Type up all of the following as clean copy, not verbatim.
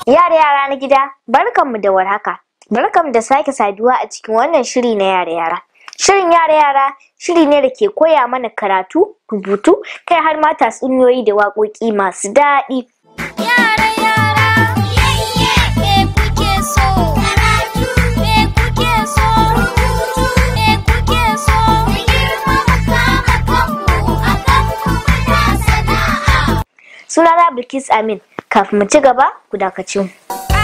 Yara na gida, barkanmu da warhaka. Barkanmu da sake saduwa a cikin wannan shiri na yara. Shirin yara shiri ne da ke koya mana karatu, rubutu, kai har ma tatsuniyoyi da waƙoƙi masu daɗi. Sunana Bilkis Amin. Kafin mu ci gaba, ku dakace mu.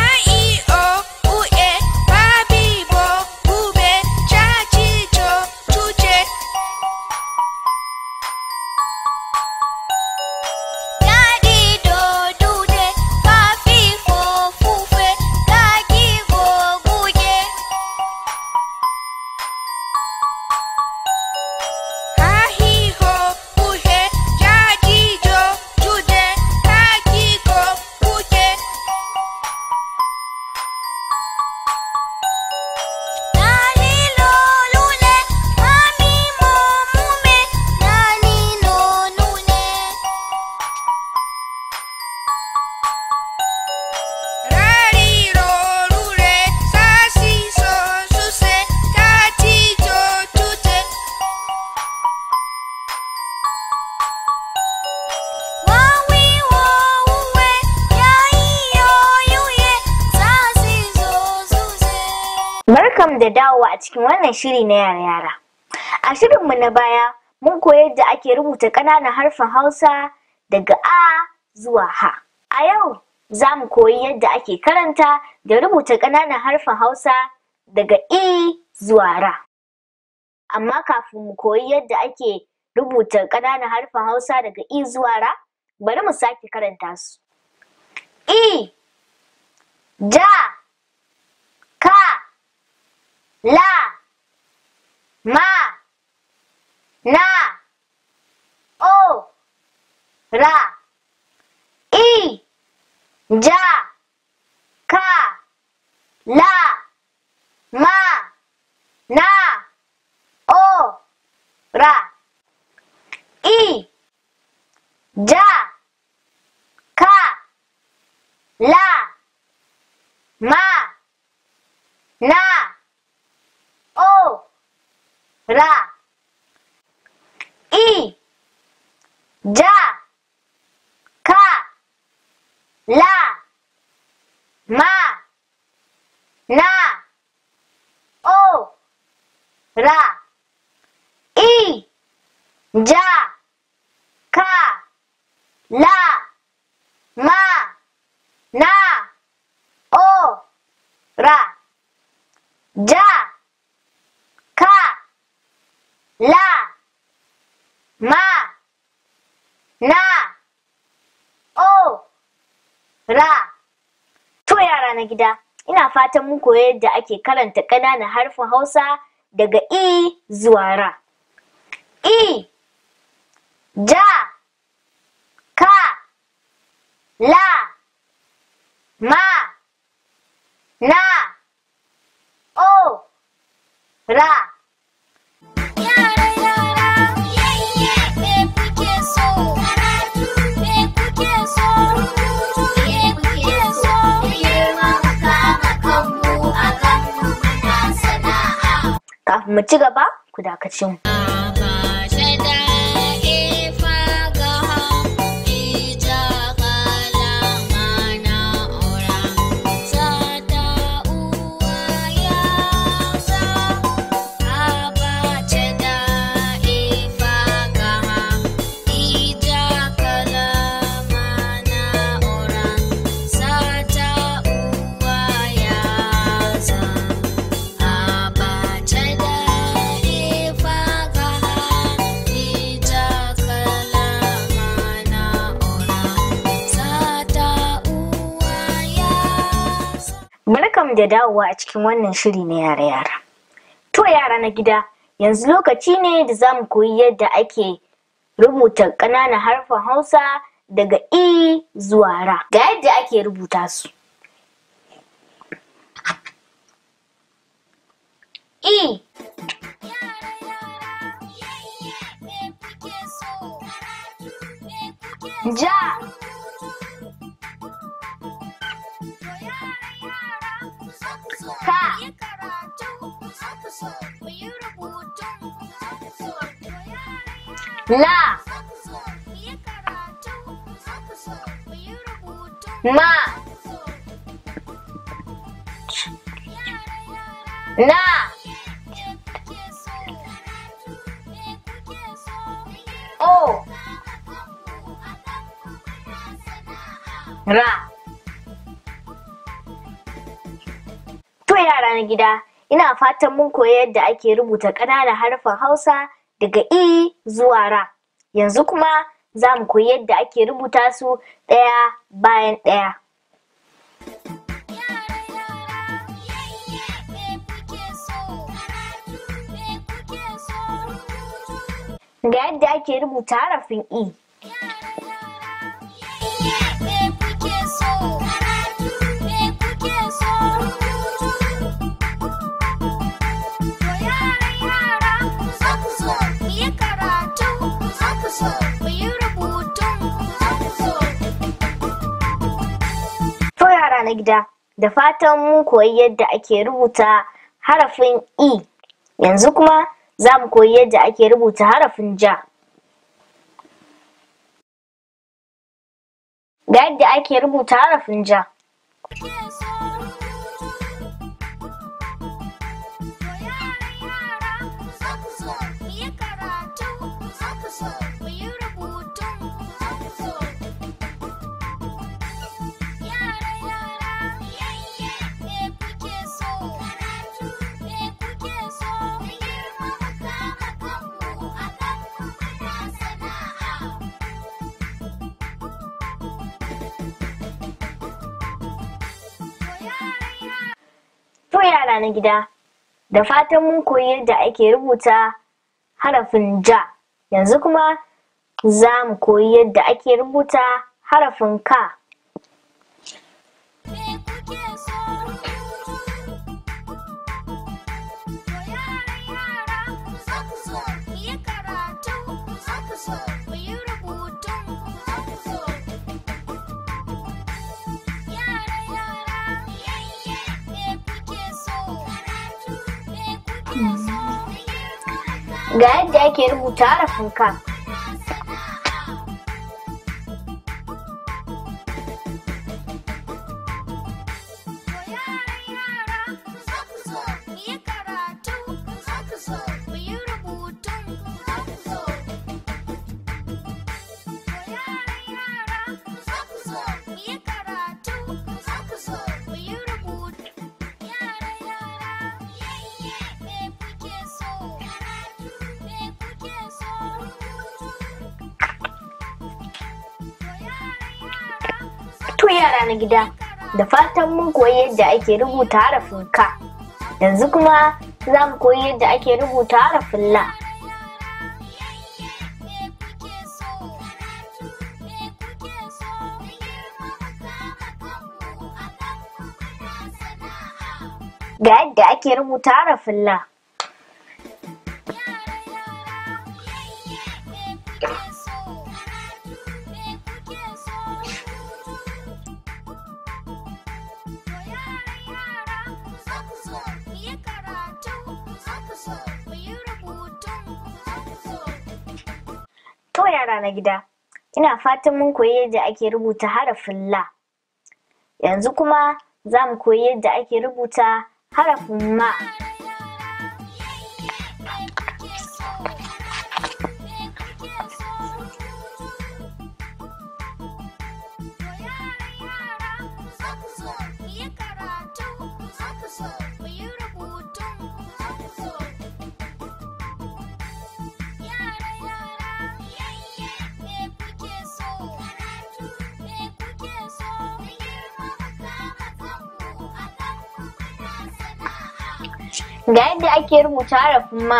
Barkam da dawowa a cikin wannan shiri na yara. A shirinmu na baya, mun koyi yadda ake rubuta ƙananan harfin Hausa daga A zuwa H. A yau, za mu koyi yadda ake karanta da rubuta ƙananan harfin Hausa daga I zuwa R. Amma kafin mu koyi yadda ake rubuta ƙananan harfin Hausa daga I zuwa R, bari mu sake karanta su. I, Ja, Ka, La, Ma, Na, O, Ra. I, Ja, Ka, La, Ma, Na, O, Ra. I, Ja, Ka, La, Ma, Na, O, Ra. I, Ja, Ka, La, Ma, Na, O, Ra. I, Ja, Ka, La, Ma, Na, O, Ra. Ja, Ka, La, Ma, Na, O, Ra. To yara na gida, ina fatan mun koyi yadda ake karanta ƙananan harfin Hausa daga I zuwa R. I, Ja, Ka, La, Ma, Na, O, Ra. Kafin mu ci gaba, ku dakace mu. Barkanmu da dawowa a cikin wannan shiri na yara. To yara na gida, yanzu lokaci ne da za mu koyi yadda ake rubuta ƙananan harfin Hausa daga I zuwa R. Ga yadda ake rubuta su. I, Ja, Ka. La. Ma. Na. O. Ra. To yara na gida, ina fatan mun koyi yadda ake rubuta ƙananan harfan Hausa daga I zuwa Ra. Yanzu kuma za mu koyi yadda ake rubuta su ɗaya bayan ɗaya. Ga yadda ake rubuta harafin I. To yara na gida, da fatan mun koyi yadda ake rubuta harafin I. Yanzu kuma za mu koyi yadda ake rubuta harafin Ja. Ga yadda ake rubuta harafin Ja. To yara na gida, da fatan mun koyi yadda ake rubuta harafin Ja. Yanzu kuma za mu koyi yadda ake rubuta harafin Ka. Ga yadda ake rubuta harafin Ka. To yara na gida, da fatan mun koyi yadda ake rubuta harafin Ka. Yanzu kuma za mu koyi yadda ake rubuta harafin La. Ga yadda ake rubuta harafin La. To yara na gida, ina fatan mun koyi yadda ake rubuta harafin La. Yanzu kuma za mu koyi yadda ake rubuta harafin Ma. Ga yadda ake rubuta harafin Ma.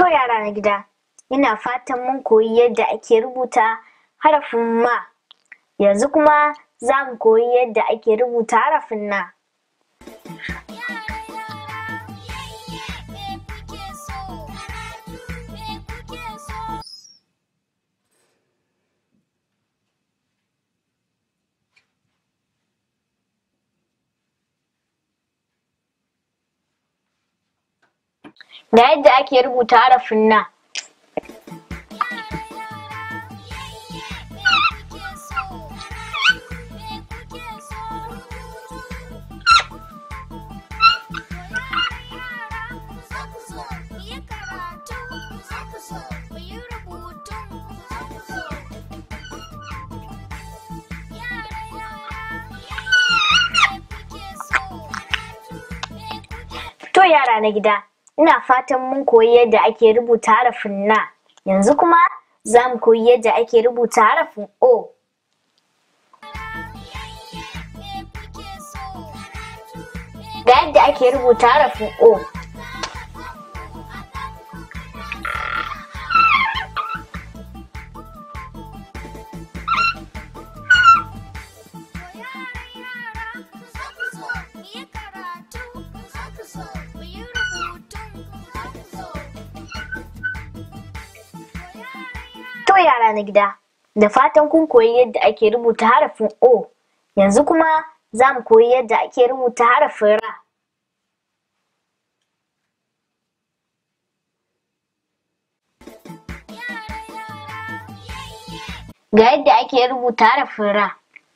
To yara na gida, ina fatan mun koyi yadda ake rubuta harafin ma. Yanzu kuma za mu koyi yadda ake rubuta harafin na. Ga yadda ake rubuta harafin na. To yara na gida, ina fatan mun koyi yadda ake rubuta harafin na. Yanzu kuma za mu koyi yadda ake rubuta harafin O. Ga yadda ake rubuta harafin O. To yara na gida, da fatan kun koyi yadda ake rubuta harafin O. Yanzu kuma za mu koyi yadda ake rubuta harafin Ra. Ga yadda ake rubuta harafin Ra.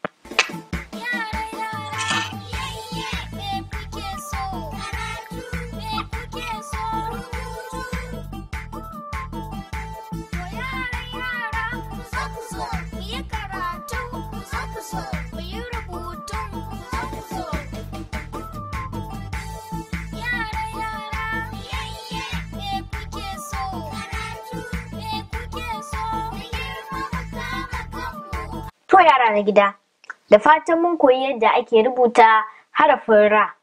To yara na gida, da fatan mun koyi yadda ake rubuta harafin Ra.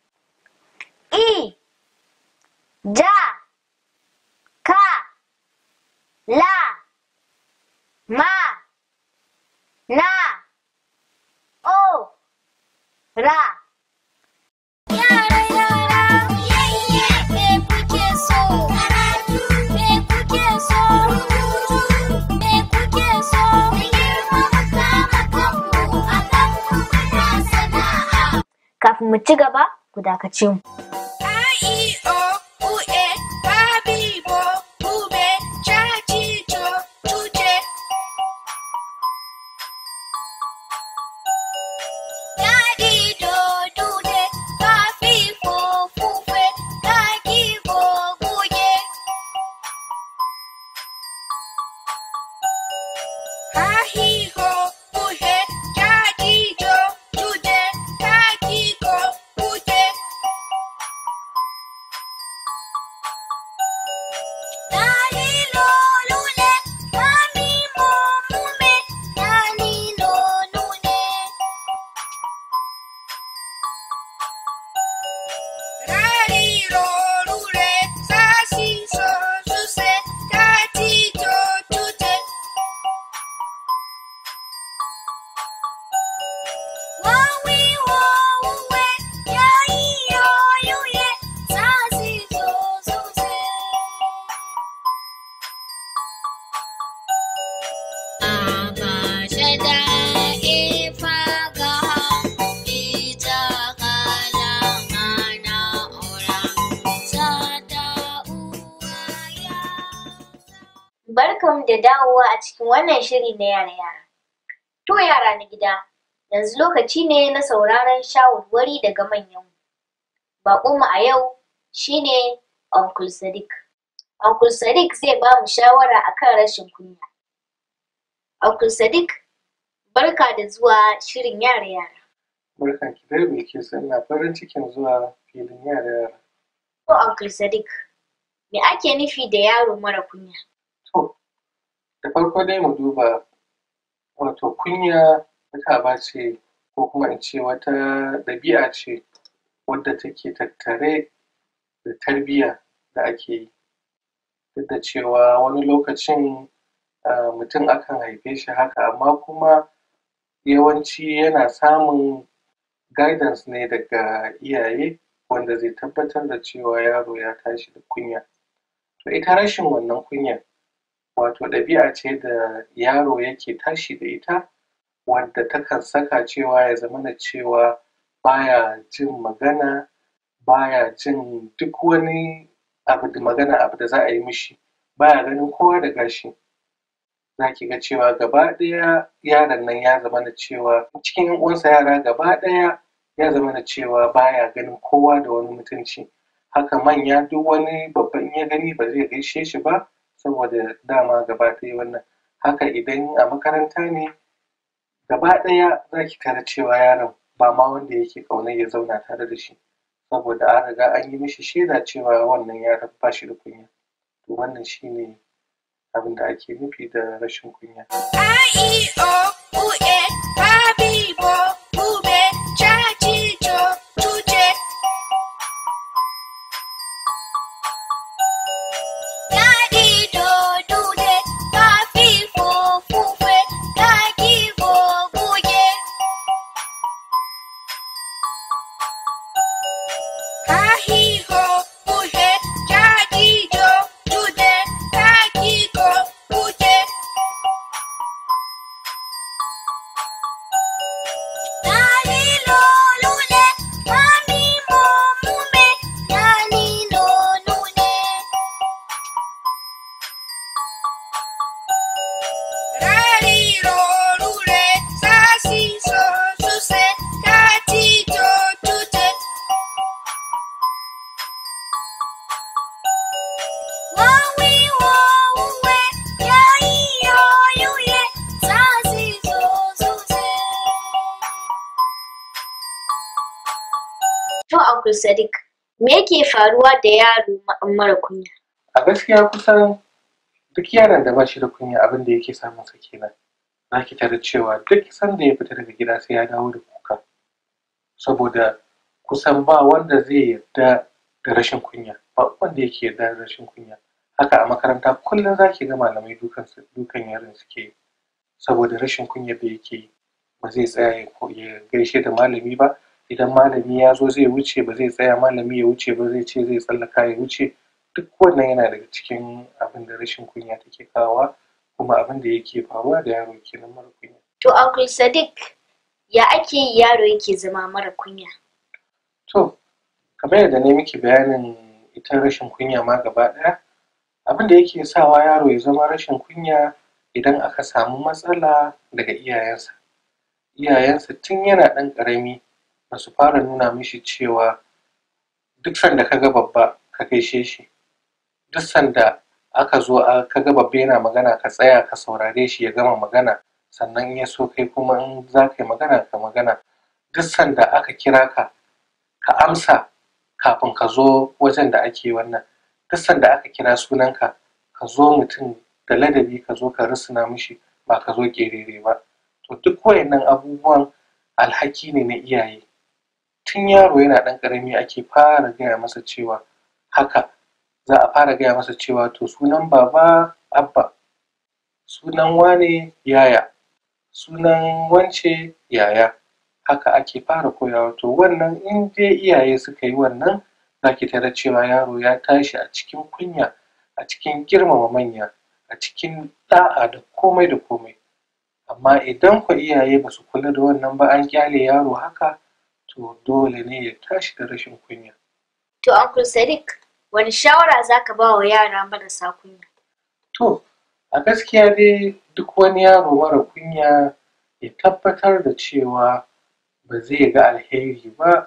I, Ja, Ka, La, Ma, Na, O, Ra. Kafin mu ci gaba, ku dakace mu. Barkanmu da dawowa a cikin wannan shiri na yara. To yara na gida, yanzu lokaci ne na sauraron shawarwari daga manyanmu. Baƙonmu a yau shine Uncle Sadiq. Uncle Sadiq zai ba mu shawara akan rashin kunya. Uncle Sadiq, barka da zuwa shirin yara. Barkan ki dai Bilkisu, ina farin cikin zuwa filin yara. To Uncle Sadiq, me ake nufi da yaro mara kunya? To, da farko dai mu duba, wato kunya wata aba ce ko kuma in ce wata ɗabi'a ce wadda take tattare da tarbiyya da ake yi. duk da cewa wani lokacin mutum akan haife shi haka, amma kuma yawanci yana samun guidance ne daga iyaye wanda zai tabbatar da cewa yaro ya tashi da kunya. To ita rashin wannan kunyar wato ɗabi'a ce da yaro yake tashi da ita, wanda takan saka cewa ya zamana cewa baya jin magana, baya jin duk wani abu da za a yi mishi, baya ganin kowa da gashi. Za ki ga cewa gaba ɗaya yaron nan ya zamana cewa cikin 'yan uwansa yara gaba ɗaya ya zamana cewa baya ganin kowa da wani mutunci. Haka manya duk wani babba in ya gani ba zai gaishe shi ba, saboda dama gaba ɗaya wannan. Haka idan a makaranta ne gaba ɗaya za ki tarar cewa yaron ba ma wanda yake ƙaunar ya zauna tare da shi, saboda an riga an yi mishi shaida cewa wannan yaron ba shi da kunya. To wannan shi ne abin da ake nufi da rashin kunya. To Uncle Sadiq, me yake faruwa da yaro mara kunya? A gaskiya kusan duk yaron da ba shi da kunya abin da yake samun sa kenan. Za ki tarar cewa duk sanda ya fita daga gida sai ya dawo da kuka. Saboda kusan ba wanda zai yarda da rashin kunya, ba wanda yake yarda da rashin kunya. Haka a makaranta kullum za ki ga malamai dukan yaron suke yi, saboda rashin kunyar da yake yi. Ba zai tsaya ya gaishe da malami ba. Idan malami ya zo zai wuce ba zai tsaya malami ya wuce ba, zai ce zai tsallaka ya wuce. Duk wannan yana daga cikin abin da rashin kunya take kawowa, kuma abin da yake faruwa da yaro kenan mara kunya. To Uncle Sadiq, ya ake yi yaro yake zama mara kunya? To, kamar yadda ne miki bayanin ita rashin kunya ma gaba ɗaya, abin da yake sawa yaro ya zama rashin kunya idan aka samu matsala daga iyayensa. Iyayensa tun yana ɗan ƙarami ba su fara nuna mishi cewa duk sanda ka ga babba ka gaishe shi, duk sanda aka zo ka ga babba yana magana ka tsaya ka saurare shi ya gama magana, sannan ya so kai kuma in za ka yi magana ka magana. Duk sanda aka kira ka ka amsa kafin ka zo wajen da ake wannan. Duk sanda aka kira sunanka ka zo mutum da ladabi, ka zo ka rusuna mishi, ba ka zo ƙerere ba. To duk wayannan abubuwan alhaki ne na iyaye. Tun yaro yana ɗan ƙarami ake fara gaya masa cewa haka. Za a fara gaya masa cewa to sunan baba Abba, sunan wane Yaya, sunan wance Yaya. Haka ake fara koyawa. To wannan in dai iyaye suka yi wannan, za ki tarar cewa yaro ya tashi a cikin kunya, a cikin girmama manya, a cikin ɗa'a da komai da komai. Amma idan ku iyaye ba su kula da wannan ba, an ƙyale yaro haka, to dole ne ya tashi da rashin kunya. To Uncle Sadiq, wani shawara za ka ba wa yara marasa kunya? To, a gaskiya dai duk wani yaro mara kunya ya tabbatar da cewa ba zai ga alheri ba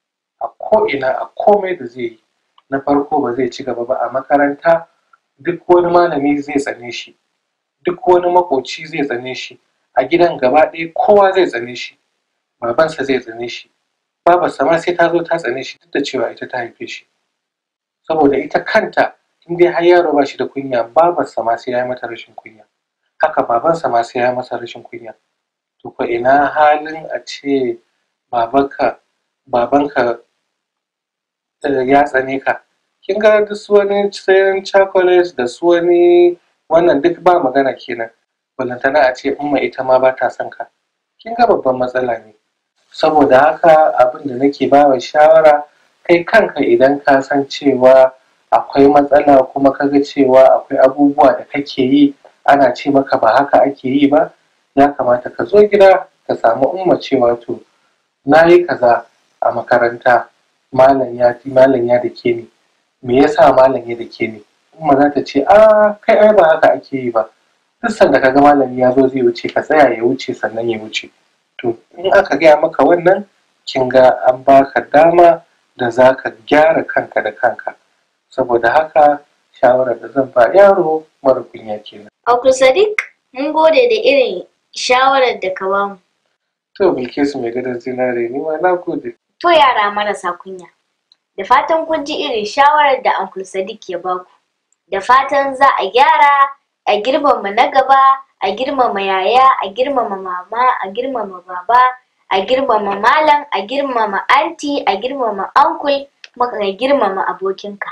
a ko'ina, a komai da zai yi. Na farko ba zai ci gaba ba a makaranta. Duk wani malami zai tsane shi, duk wani maƙoci zai tsane shi, a gidan gaba ɗaya kowa zai tsane shi. Babansa zai tsane shi, babarsa ma sai ta zo ta tsane shi, duk da cewa ita ta haife shi. Saboda ita kanta in dai har yaro ba shi da kunya, babarsa ma sai ya yi mata rashin kunya, haka babansa ma sai ya yi masa rashin kunya. To ko ina halin a ce babanka ya tsane ka, kin ga duk su wani sayan chocolate da su wani wannan duk ba magana kenan, balantana a ce umma ita ma ba ta son ka, kin ga babban matsala ne. Saboda haka abin da nake bawa shawara, kai kanka idan ka san cewa akwai matsala kuma ka ga cewa akwai abubuwa da kake yi ana ce maka ba haka ake yi ba, ya kamata ka zo gida ka samu umma cewa to na yi kaza a makaranta, malam ya dake ni, me yasa malam ya dake ni? Umma za ta ce kai ai ba haka ake yi ba, duk sanda kaga malami ya zo zai wuce ka tsaya ya wuce sannan ya wuce. To in aka gaya maka wannan, kin ga an baka dama da za ka gyara kanka da kanka. Saboda haka shawarar da zan ba yaro mara kunya kenan. Uncle Sadiq, mun gode da irin shawarar da ka bamu. To Bilkisu mai gadon zinare, ni ma na gode. To yara marasa kunya, da fatan kun ji irin shawarar da Uncle Sadiq ya baku. Da fatan za a gyara, a girmama na gaba, a girmama yaya, a girmama mama, a girmama baba, a girmama malam, a girmama aunty, a girmama uncle, kuma ka girmama abokinka.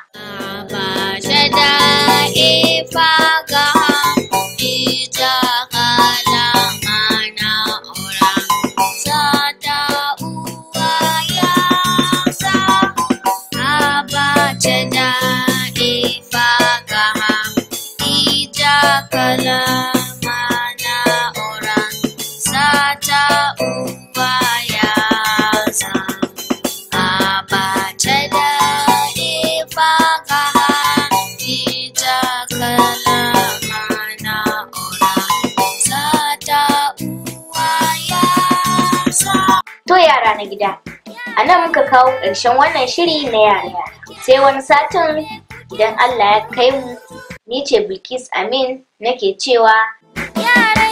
To yara na gida, a nan muka kawo ƙarshen wannan shiri na yara. Sai wani satin idan Allah ya kai mu, ni ce Bilkis Amin nake cewa yara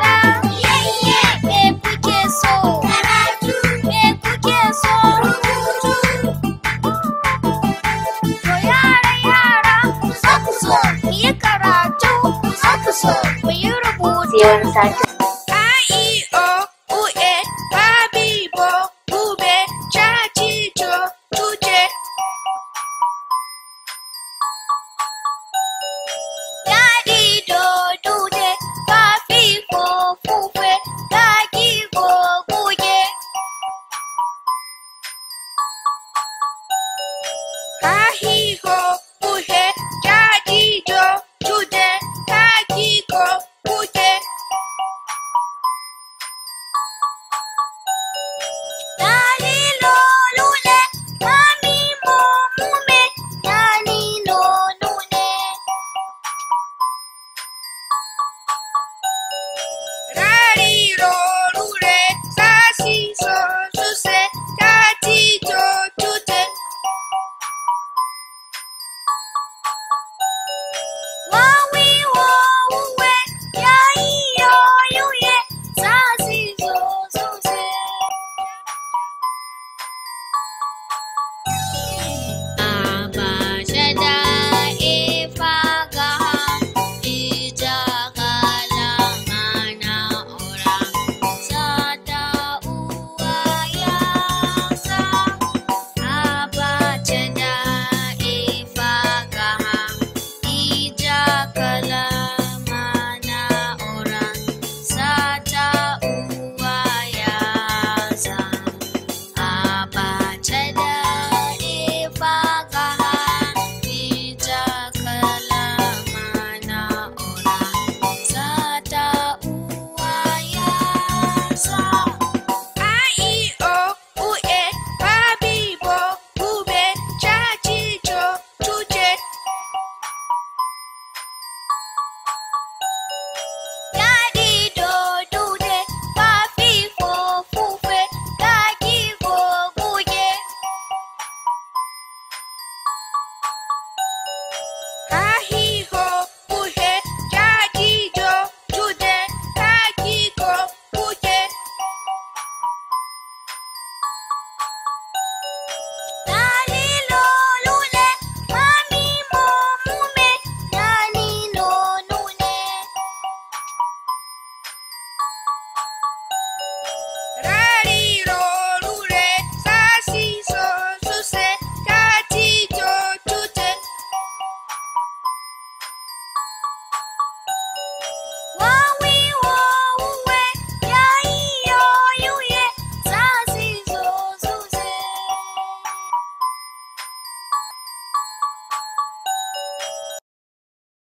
me kuke so? Me kuke so? To yara ku zo ku so, mu yi karatu, ku zo ku so, mu yi rubutu. sai wani satin.